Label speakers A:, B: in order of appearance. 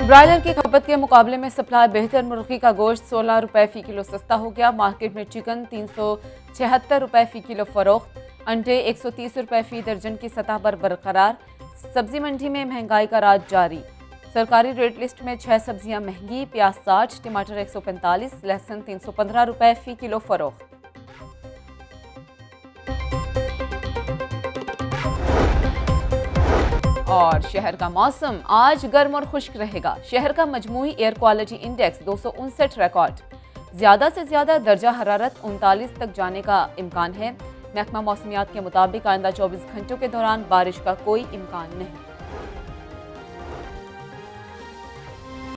A: Broiler की खपत के मुकाबले में सप्लाई बेहतर। मुर्गी का गोश्त 16 रुपए फी किलो सस्ता हो गया। मार्केट में चिकन 376 रुपए फी किलो फरोख्त। अंडे 130 रुपए फी दर्जन की सतह पर बरकरार। सब्जी मंडी में महंगाई का राज जारी। सरकारी रेट लिस्ट में 6 सब्जियां महंगी। प्याज 60, टमाटर 145, लहसुन 315 रुपए फी किलो फरोख्त। और शहर का मौसम आज गर्म और खुश्क रहेगा। शहर का मजमूई एयर क्वालिटी इंडेक्स 259 रिकॉर्ड। ज्यादा से ज्यादा दर्जा हरारत 39 तक जाने का इम्कान है। महकमा मौसमियात के मुताबिक आइंदा 24 घंटों के दौरान बारिश का कोई इम्कान नहीं।